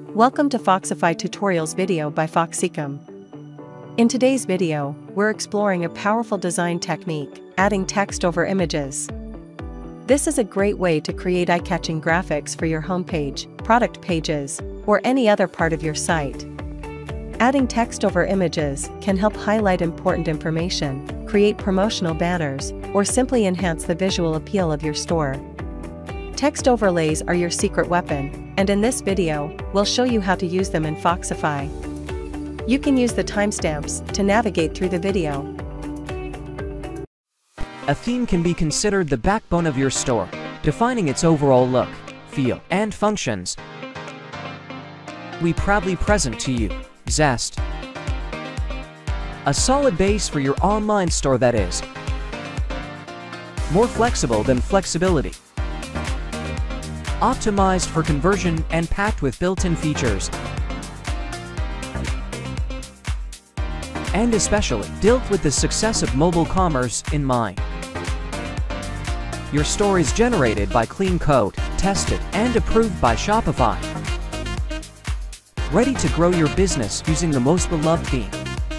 Welcome to Foxify Tutorials video by Foxicom. In today's video, we're exploring a powerful design technique, adding text over images. This is a great way to create eye-catching graphics for your homepage, product pages, or any other part of your site. Adding text over images can help highlight important information, create promotional banners, or simply enhance the visual appeal of your store. Text overlays are your secret weapon, and in this video, we'll show you how to use them in Foxify. You can use the timestamps to navigate through the video. A theme can be considered the backbone of your store, defining its overall look, feel, and functions. We proudly present to you Zest, a solid base for your online store that is more flexible than flexibility, optimized for conversion and packed with built-in features, and especially dealt with the success of mobile commerce in mind. Your store is generated by clean code, tested and approved by Shopify. Ready to grow your business using the most beloved theme.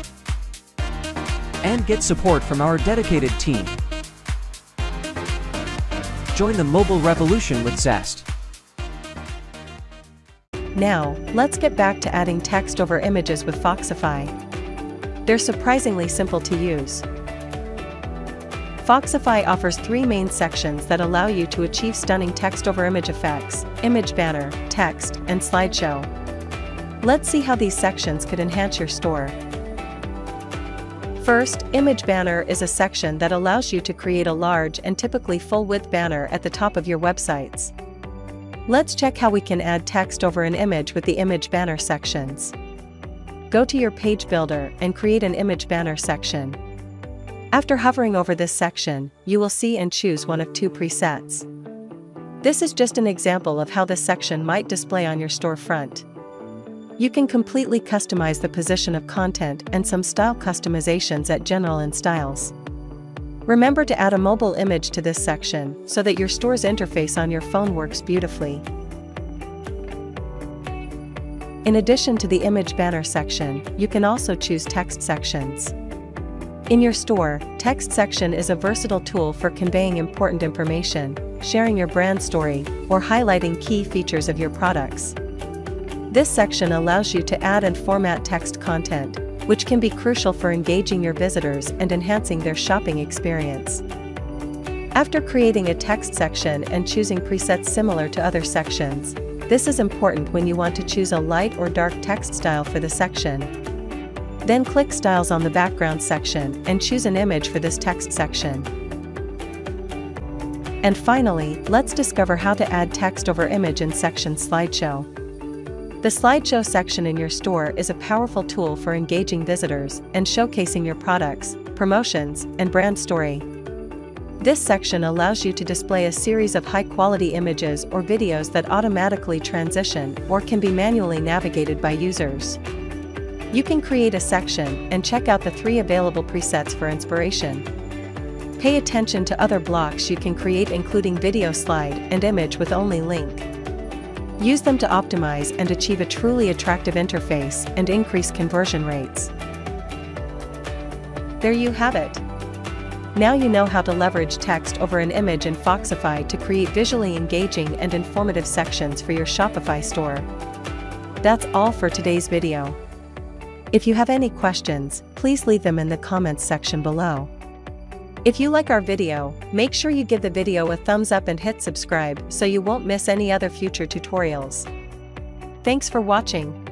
And get support from our dedicated team. Join the mobile revolution with Zest. Now, let's get back to adding text over images with Foxify. They're surprisingly simple to use. Foxify offers three main sections that allow you to achieve stunning text over image effects: image banner, text, and slideshow. Let's see how these sections could enhance your store. First, image banner is a section that allows you to create a large and typically full-width banner at the top of your websites. Let's check how we can add text over an image with the image banner sections. Go to your page builder and create an image banner section. After hovering over this section, you will see and choose one of two presets. This is just an example of how this section might display on your storefront. You can completely customize the position of content and some style customizations at General and Styles. Remember to add a mobile image to this section so that your store's interface on your phone works beautifully. In addition to the image banner section, you can also choose text sections. In your store, text section is a versatile tool for conveying important information, sharing your brand story, or highlighting key features of your products. This section allows you to add and format text content, which can be crucial for engaging your visitors and enhancing their shopping experience. After creating a text section and choosing presets similar to other sections, this is important when you want to choose a light or dark text style for the section. Then click Styles on the background section and choose an image for this text section. And finally, let's discover how to add text over image in section Slideshow. The slideshow section in your store is a powerful tool for engaging visitors and showcasing your products, promotions, and brand story. This section allows you to display a series of high-quality images or videos that automatically transition or can be manually navigated by users. You can create a section and check out the three available presets for inspiration. Pay attention to other blocks you can create, including video slide and image with only link. Use them to optimize and achieve a truly attractive interface and increase conversion rates. There you have it. Now you know how to leverage text over an image in Foxify to create visually engaging and informative sections for your Shopify store. That's all for today's video. If you have any questions, please leave them in the comments section below. If you like our video, make sure you give the video a thumbs up and hit subscribe so you won't miss any other future tutorials. Thanks for watching.